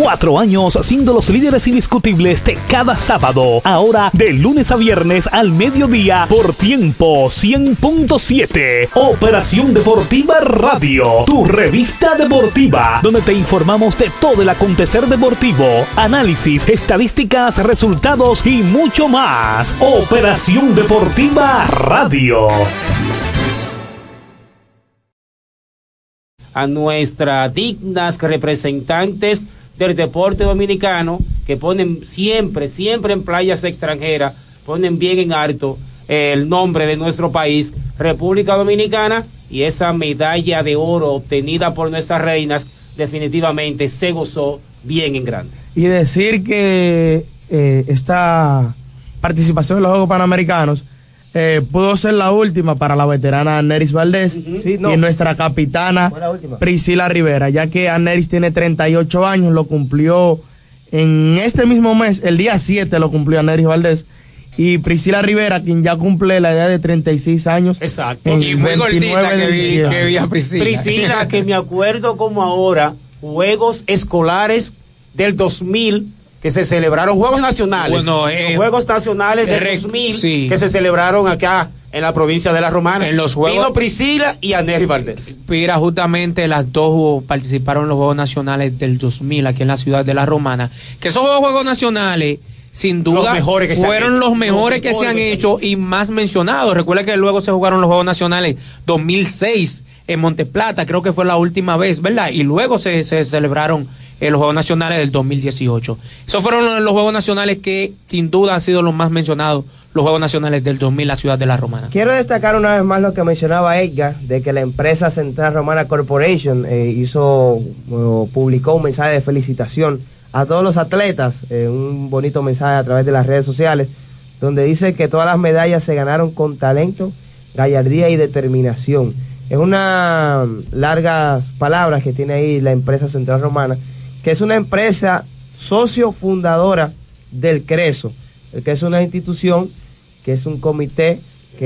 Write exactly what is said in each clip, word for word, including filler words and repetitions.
Cuatro años siendo los líderes indiscutibles de cada sábado. Ahora de lunes a viernes al mediodía por Tiempo cien punto siete. Operación Deportiva Radio, tu revista deportiva, donde te informamos de todo el acontecer deportivo, análisis, estadísticas, resultados y mucho más. Operación Deportiva Radio. A nuestras dignas representantes del deporte dominicano, que ponen siempre, siempre en playas extranjeras, ponen bien en alto el nombre de nuestro país, República Dominicana, y esa medalla de oro obtenida por nuestras reinas definitivamente se gozó bien en grande. Y decir que eh, esta participación en los Juegos Panamericanos Eh, pudo ser la última para la veterana Aneris Valdés uh-huh. sí, no. y nuestra capitana Priscila Rivera, ya que Aneris tiene treinta y ocho años, lo cumplió en este mismo mes, el día siete lo cumplió Aneris Valdés, y Priscila Rivera, quien ya cumple la edad de treinta y seis años. Exacto. Y muy gordita que vi, que vi a Priscila. Priscila, que me acuerdo como ahora, Juegos Escolares del dos mil, que se celebraron Juegos Nacionales, bueno, eh, Juegos Nacionales de rec, dos mil, sí. que se celebraron acá en la provincia de La Romana. En los Juegos, vino Priscila y Aneris Valdés. Mira, justamente las dos participaron en los Juegos Nacionales del dos mil aquí en la ciudad de La Romana, que esos Juegos Nacionales sin duda que fueron los mejores que se han hecho y más mencionados. Recuerda que luego se jugaron los Juegos Nacionales dos mil seis en Monteplata, creo que fue la última vez, ¿verdad? Y luego se, se celebraron en los Juegos Nacionales del dos mil dieciocho. Esos fueron los, los Juegos Nacionales que sin duda han sido los más mencionados, los Juegos Nacionales del dos mil, la ciudad de La Romana. Quiero destacar una vez más lo que mencionaba Edgar, de que la empresa Central Romana Corporation eh, hizo, eh, publicó un mensaje de felicitación a todos los atletas, eh, un bonito mensaje a través de las redes sociales, donde dice que todas las medallas se ganaron con talento, gallardía y determinación. Es unas largas palabras que tiene ahí la empresa Central Romana, que es una empresa socio fundadora del CRESO, que es una institución, que es un comité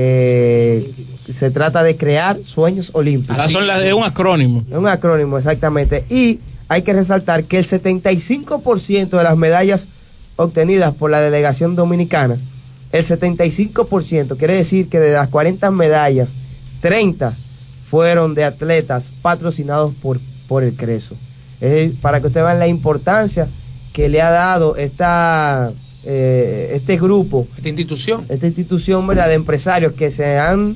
que se trata de crear sueños olímpicos. Ah, son las, es un acrónimo. Es un acrónimo, exactamente. Y hay que resaltar que el setenta y cinco por ciento de las medallas obtenidas por la delegación dominicana, el setenta y cinco por ciento, quiere decir que de las cuarenta medallas, treinta fueron de atletas patrocinados por, por el CRESO. Es para que ustedes vean la importancia que le ha dado esta eh, este grupo, esta institución, esta institución, ¿verdad?, de empresarios que se han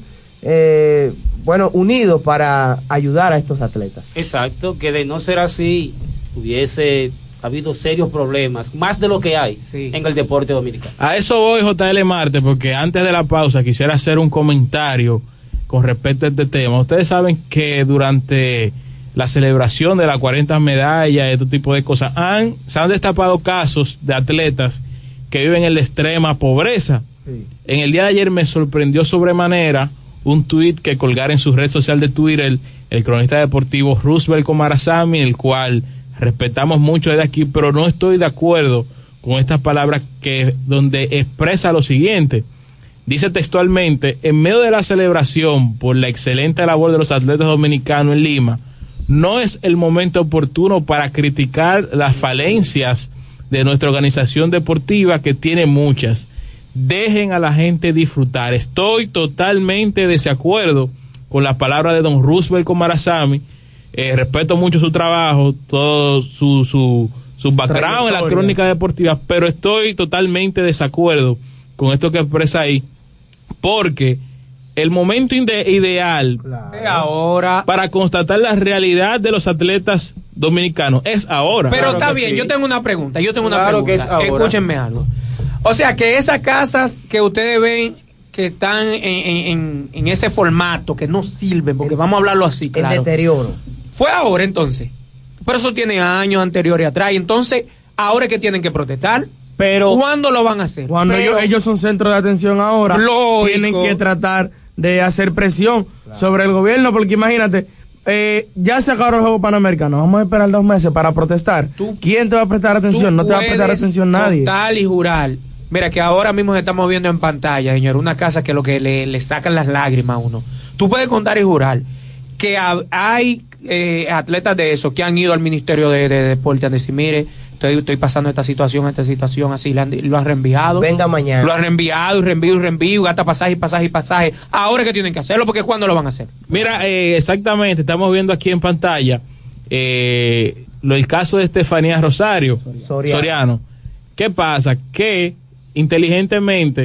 eh, bueno unido para ayudar a estos atletas. Exacto, que de no ser así hubiese habido serios problemas, más de lo que hay sí. en el deporte dominicano. A eso voy, J L Marte, porque antes de la pausa quisiera hacer un comentario con respecto a este tema. Ustedes saben que durante la celebración de las cuarenta medallas y este tipo de cosas, han, se han destapado casos de atletas que viven en la extrema pobreza. Sí. En el día de ayer me sorprendió sobremanera un tuit que colgara en su red social de Twitter el, el cronista deportivo Roosevelt Comarazami, el cual respetamos mucho desde aquí, pero no estoy de acuerdo con estas palabras que donde expresa lo siguiente. Dice textualmente: en medio de la celebración por la excelente labor de los atletas dominicanos en Lima, no es el momento oportuno para criticar las falencias de nuestra organización deportiva, que tiene muchas. Dejen a la gente disfrutar. Estoy totalmente de desacuerdo con las palabras de don Roosevelt Comarazami. Eh, respeto mucho su trabajo, todo su, su, su background en la crónica deportiva, pero estoy totalmente de desacuerdo con esto que expresa ahí, porque el momento ide ideal claro. ahora para constatar la realidad de los atletas dominicanos es ahora. Pero claro está bien, sí. yo tengo una pregunta, yo tengo claro una pregunta, que es escúchenme algo. O sea, que esas casas que ustedes ven que están en, en, en ese formato, que no sirven, porque el, vamos a hablarlo así, claro. El deterioro. Fue ahora entonces. Pero eso tiene años anteriores atrás, y entonces, ahora es que tienen que protestar. Pero ¿cuándo lo van a hacer? Cuando Pero, ellos, ellos son centro de atención ahora, lógico. Tienen que tratar de hacer presión claro. sobre el gobierno, porque imagínate, eh, ya se acabaron los Juegos Panamericanos, vamos a esperar dos meses para protestar. ¿Tú? ¿Quién te va a prestar atención? No te va a prestar atención nadie. Tal y jurar. Mira que ahora mismo estamos viendo en pantalla, señor, una casa que lo que le, le sacan las lágrimas a uno. Tú puedes contar y jurar que hay eh, atletas de esos que han ido al Ministerio de, de Deporte a decir, mire, estoy, estoy pasando esta situación, esta situación, así, le han, lo han reenviado. Venga mañana. Lo han reenviado y reenvío y reenvío, gasta pasaje y pasaje y pasaje. Ahora que tienen que hacerlo, porque ¿cuándo lo van a hacer? Mira, eh, exactamente, estamos viendo aquí en pantalla eh, lo, el caso de Estefanía Rosario Soriano. Soriano. ¿Qué pasa? Que inteligentemente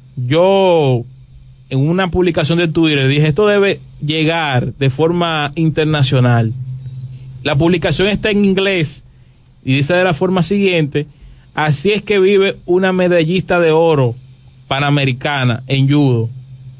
yo en una publicación de Twitter dije, esto debe llegar de forma internacional. La publicación está en inglés y dice de la forma siguiente: así es que vive una medallista de oro panamericana en judo.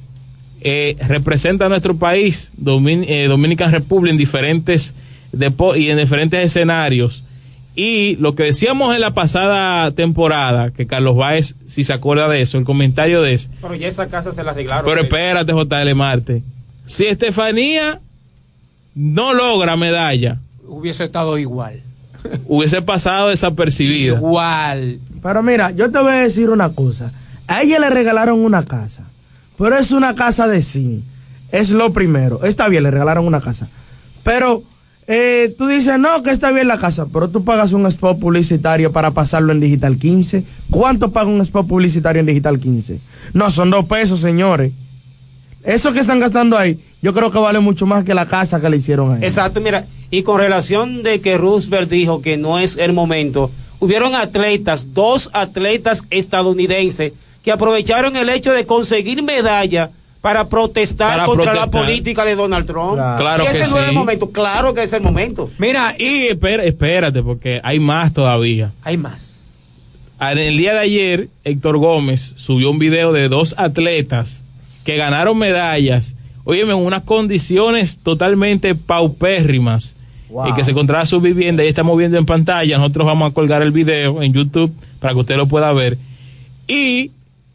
Eh, representa a nuestro país, Domin eh, Dominican Republic, en diferentes depo y en diferentes escenarios. Y lo que decíamos en la pasada temporada, que Carlos Báez, si se acuerda de eso, el comentario de ese. Pero ya esa casa se la arreglaron. Pero espérate, J L Marte. Si Estefanía no logra medalla, hubiese estado igual. Hubiese pasado desapercibida. Igual. Pero mira, yo te voy a decir una cosa. A ella le regalaron una casa, pero es una casa de zinc. Es lo primero. Está bien, le regalaron una casa. Pero eh, tú dices, no, que está bien la casa, pero tú pagas un spot publicitario para pasarlo en Digital quince. ¿Cuánto paga un spot publicitario en Digital quince? No, son dos pesos, señores. Eso que están gastando ahí, yo creo que vale mucho más que la casa que le hicieron ahí. Exacto, mira, y con relación de que Roosevelt dijo que no es el momento, hubieron atletas, dos atletas estadounidenses que aprovecharon el hecho de conseguir medalla para protestar Para contra protestar. la política de Donald Trump. Claro. Claro y ese que no sí. es el momento, claro que es el momento. Mira, Y espera, espérate, porque hay más todavía. hay más. En el día de ayer, Héctor Gómez subió un video de dos atletas que ganaron medallas, óyeme, en unas condiciones totalmente paupérrimas, Wow. y que se encontraba su vivienda. Ahí estamos viendo en pantalla, nosotros vamos a colgar el video en YouTube para que usted lo pueda ver. Y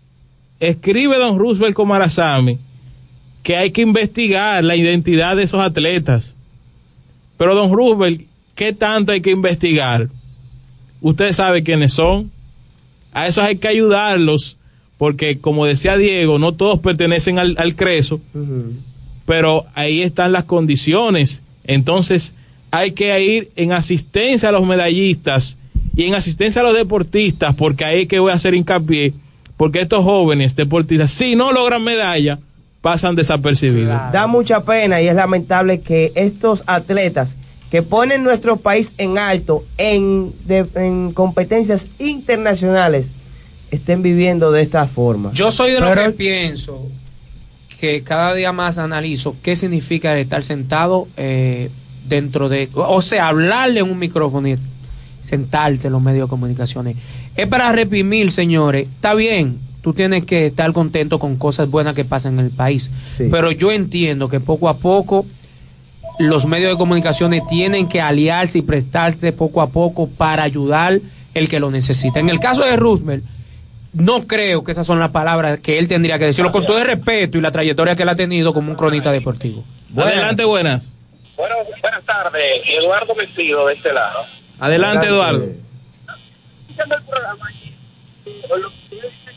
escribe don Roosevelt Comarazami que hay que investigar la identidad de esos atletas. Pero don Roosevelt, ¿qué tanto hay que investigar? Usted sabe quiénes son. A esos hay que ayudarlos, porque como decía Diego, no todos pertenecen al, al creso, Uh-huh. pero ahí están las condiciones. Entonces hay que ir en asistencia a los medallistas y en asistencia a los deportistas, porque ahí es que voy a hacer hincapié, porque estos jóvenes deportistas, si no logran medalla, pasan desapercibidos. Claro. Da mucha pena y es lamentable que estos atletas que ponen nuestro país en alto en, de, en competencias internacionales estén viviendo de esta forma. Yo soy de los Pero- que pienso que cada día más analizo qué significa estar sentado eh, dentro de, o sea, hablarle en un micrófono y sentarte en los medios de comunicaciones. Es para reprimir, señores. Está bien, tú tienes que estar contento con cosas buenas que pasan en el país. Sí. Pero yo entiendo que poco a poco los medios de comunicaciones tienen que aliarse y prestarse poco a poco para ayudar el que lo necesita. En el caso de Roosevelt, no creo que esas son las palabras que él tendría que decirlo, con todo el respeto y la trayectoria que él ha tenido como un cronista deportivo. Adelante, buenas. Bueno, buenas tardes, Eduardo Mesido de este lado. Adelante, Eduardo. Escuchando el programa, con lo que usted dice,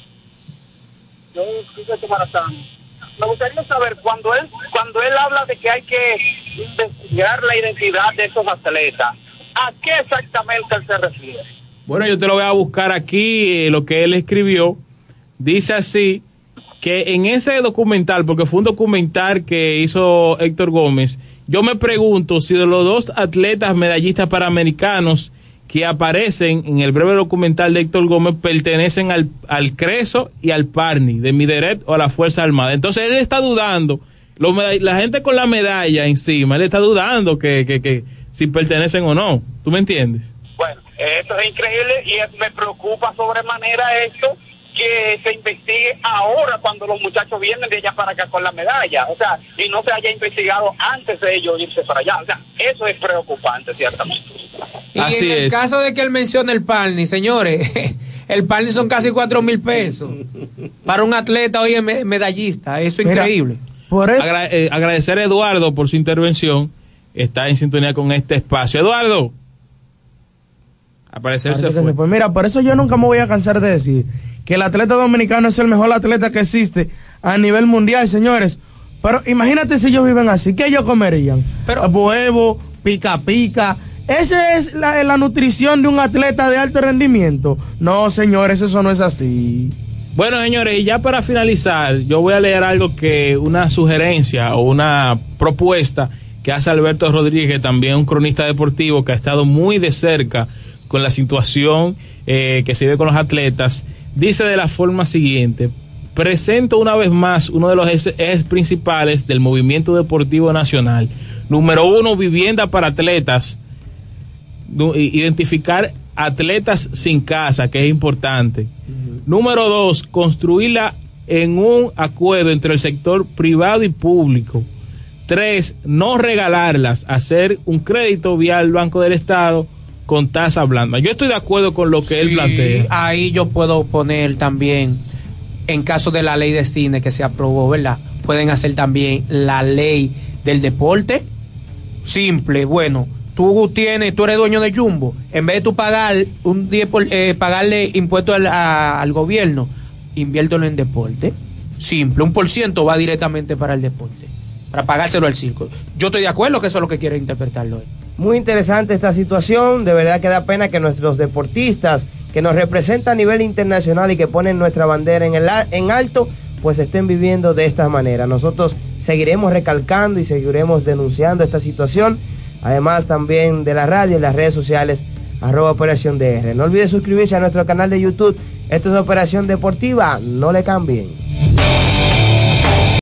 yo escucho tu maratón. Me gustaría saber, cuando él cuando él habla de que hay que investigar la identidad de esos atletas, ¿a qué exactamente él se refiere? Bueno, yo te lo voy a buscar aquí, eh, lo que él escribió. Dice así, que en ese documental, porque fue un documental que hizo Héctor Gómez, yo me pregunto si de los dos atletas medallistas panamericanos que aparecen en el breve documental de Héctor Gómez pertenecen al, al Creso y al Parni, de Mideret o a la Fuerza Armada. Entonces él está dudando, los medall- la gente con la medalla encima, él está dudando que, que, que si pertenecen o no. ¿Tú me entiendes? Bueno, esto es increíble y es- me preocupa sobremanera esto, que se investigue ahora cuando los muchachos vienen de allá para acá con la medalla, o sea, y no se haya investigado antes de ellos irse para allá, o sea, eso es preocupante, ciertamente. Y Así en el es. caso de que él mencione el Parni, señores, el Parni son casi cuatro mil pesos para un atleta hoy me- medallista, eso es Mira, increíble. Por eso, Agra- eh, agradecer a Eduardo por su intervención. Está en sintonía con este espacio. Eduardo. Aparecerse parece que fue. se fue. Mira, por eso yo nunca me voy a cansar de decir que el atleta dominicano es el mejor atleta que existe a nivel mundial, señores. Pero imagínate si ellos viven así, ¿qué ellos comerían? Pero- Huevo, pica pica, ¿Esa es la, la nutrición de un atleta de alto rendimiento? No, señores, eso no es así. Bueno, señores, y ya para finalizar, yo voy a leer algo que, una sugerencia o una propuesta que hace Alberto Rodríguez, también un cronista deportivo que ha estado muy de cerca con la situación eh, que se vive con los atletas. Dice de la forma siguiente: presento una vez más uno de los ejes principales del movimiento deportivo nacional. Número uno, vivienda para atletas. Identificar atletas sin casa, que es importante. Uh-huh. Número dos, construirla en un acuerdo entre el sector privado y público. Tres, no regalarlas, hacer un crédito vía el Banco del Estado con tasa blanda. Yo estoy de acuerdo con lo que sí, él plantea. Ahí yo puedo poner también, en caso de la ley de cine que se aprobó, ¿verdad? Pueden hacer también la ley del deporte. Simple, bueno, tú tienes, tú eres dueño de Jumbo, en vez de tú pagar un diez por, eh, pagarle impuestos al, a, al gobierno, inviértelo en deporte. Simple, un por ciento va directamente para el deporte, para pagárselo al circo. Yo estoy de acuerdo que eso es lo que quiero interpretarlo hoy. Muy interesante esta situación, de verdad que da pena que nuestros deportistas que nos representan a nivel internacional y que ponen nuestra bandera en, el, en alto, pues estén viviendo de esta manera. Nosotros seguiremos recalcando y seguiremos denunciando esta situación. Además también de la radio y las redes sociales, arroba Operación D R. No olvide suscribirse a nuestro canal de YouTube. Esto es Operación Deportiva, no le cambien.